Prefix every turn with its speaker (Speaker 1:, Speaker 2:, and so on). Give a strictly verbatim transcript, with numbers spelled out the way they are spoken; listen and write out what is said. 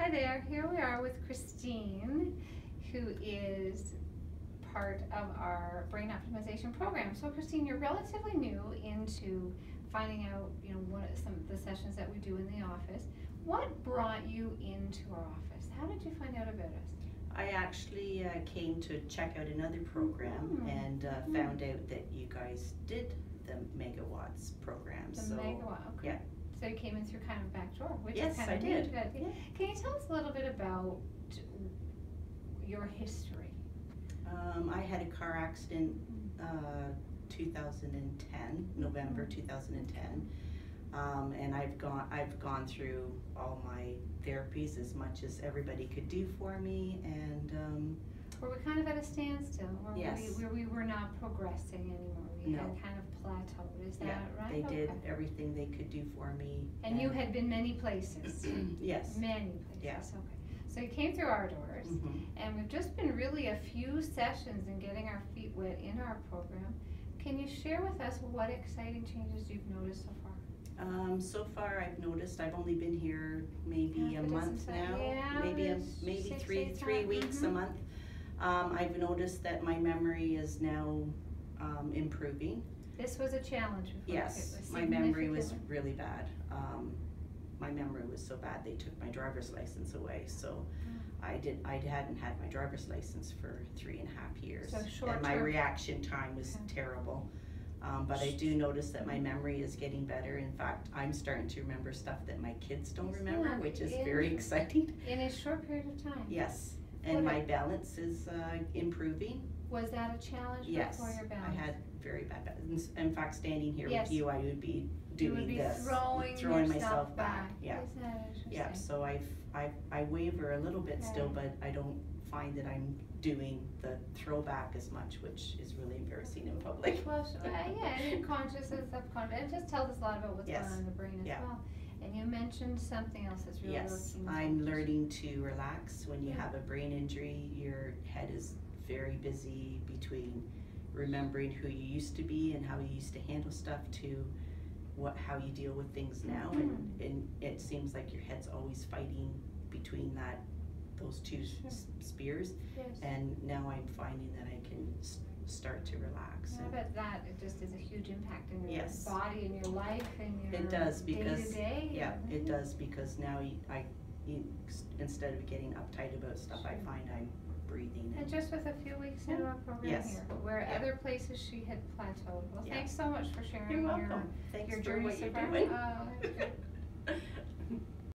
Speaker 1: Hi there, here we are with Christine, who is part of our brain optimization program. So Christine, you're relatively new into finding out, you know, what some of the sessions that we do in the office. What brought you into our office? How did you find out about us?
Speaker 2: I actually uh, came to check out another program
Speaker 1: Mm.
Speaker 2: and uh,
Speaker 1: Mm.
Speaker 2: found out that you guys did the Megawatts program.
Speaker 1: The
Speaker 2: so,
Speaker 1: Megawatt, okay.
Speaker 2: Yeah.
Speaker 1: So you came in through kind of back door, which
Speaker 2: Yes,
Speaker 1: is kind
Speaker 2: I
Speaker 1: of
Speaker 2: did.
Speaker 1: neat.
Speaker 2: Yeah.
Speaker 1: Can you tell us a little bit about your history?
Speaker 2: Um, I had a car accident uh, two thousand ten, November two thousand ten, um, and I've gone I've gone through all my therapies as much as everybody could do for me, and um,
Speaker 1: Were we kind of at a standstill? Where
Speaker 2: Yes.
Speaker 1: we, where we were not progressing anymore? We
Speaker 2: No.
Speaker 1: had kind of plateaued, is
Speaker 2: yeah,
Speaker 1: that right?
Speaker 2: they did
Speaker 1: Okay.
Speaker 2: everything they could do for me.
Speaker 1: And you had been many places?
Speaker 2: Yes.
Speaker 1: Many places,
Speaker 2: Yeah.
Speaker 1: okay. So you came through our doors,
Speaker 2: Mhm.
Speaker 1: and we've just been really a few sessions in getting our feet wet in our program. Can you share with us what exciting changes you've noticed so far?
Speaker 2: Um, so far I've noticed, I've only been here maybe
Speaker 1: Half
Speaker 2: a
Speaker 1: a
Speaker 2: month
Speaker 1: dozen
Speaker 2: now,
Speaker 1: ti- yeah,
Speaker 2: maybe a,
Speaker 1: it's
Speaker 2: maybe
Speaker 1: six,
Speaker 2: three,
Speaker 1: eight
Speaker 2: three
Speaker 1: time-
Speaker 2: weeks, a
Speaker 1: mhm.
Speaker 2: month. Um, I've noticed that my memory is now, um, improving.
Speaker 1: This was a challenge before.
Speaker 2: Yes,
Speaker 1: it was
Speaker 2: my memory was
Speaker 1: significantly-
Speaker 2: really bad. Um, my memory was so bad, they took my driver's license away, so I did, I hadn't had my driver's license for three and a half years.
Speaker 1: So
Speaker 2: And my
Speaker 1: short-term-
Speaker 2: reaction time was
Speaker 1: Okay.
Speaker 2: terrible. Um, but I do notice that my memory is getting better. In fact, I'm starting to remember stuff that my kids don't
Speaker 1: Isn't
Speaker 2: remember,
Speaker 1: that
Speaker 2: which is very
Speaker 1: interesting?
Speaker 2: exciting.
Speaker 1: In a short period of time?
Speaker 2: Yes,
Speaker 1: What
Speaker 2: and
Speaker 1: a-
Speaker 2: my balance is uh, improving.
Speaker 1: Was that a challenge
Speaker 2: Yes,
Speaker 1: before your
Speaker 2: I
Speaker 1: balance?
Speaker 2: had very bad balance. In fact, standing here
Speaker 1: Yes.
Speaker 2: with you, I would be
Speaker 1: You would
Speaker 2: doing
Speaker 1: be
Speaker 2: this,
Speaker 1: throwing
Speaker 2: throwing
Speaker 1: yourself
Speaker 2: myself
Speaker 1: back.
Speaker 2: back. Yeah,
Speaker 1: Isn't that interesting?
Speaker 2: yeah. So I've, I, I waver a little bit still,
Speaker 1: Okay.
Speaker 2: but I don't find that I'm doing the throwback as much, which is really embarrassing in public.
Speaker 1: Well, so, uh, yeah, and conscious and subconscious, it just tells us a lot about what's
Speaker 2: Yes.
Speaker 1: going on in the brain as
Speaker 2: Yeah.
Speaker 1: well. And you mentioned something else that's really
Speaker 2: Yes,
Speaker 1: looking
Speaker 2: I'm
Speaker 1: forward to.
Speaker 2: learning to relax. When you
Speaker 1: Yeah.
Speaker 2: have a brain injury, your head is very busy between remembering who you used to be and how you used to handle stuff to what how you deal with things now. And, and it seems like your head's always fighting between that those two
Speaker 1: Sure.
Speaker 2: s- spears.
Speaker 1: Yes.
Speaker 2: And now I'm finding that I can s- start to relax.
Speaker 1: I
Speaker 2: and-
Speaker 1: bet that it just is a huge impact in your
Speaker 2: Yes.
Speaker 1: body and your life and your
Speaker 2: It does, because-
Speaker 1: day-to-day.
Speaker 2: Yeah, it
Speaker 1: Mhm.
Speaker 2: does, because now you, I, you, instead of getting uptight about stuff, I
Speaker 1: Sure.
Speaker 2: find I'm breathing.
Speaker 1: And just with a few weeks into our program
Speaker 2: Yes.
Speaker 1: here, where
Speaker 2: Yeah.
Speaker 1: other places she had plateaued. Well,
Speaker 2: Yeah.
Speaker 1: thanks so much for sharing
Speaker 2: You're
Speaker 1: your,
Speaker 2: welcome. Thanks
Speaker 1: your
Speaker 2: for
Speaker 1: journey
Speaker 2: what
Speaker 1: so
Speaker 2: you're
Speaker 1: far.
Speaker 2: doing.
Speaker 1: Oh, that's good.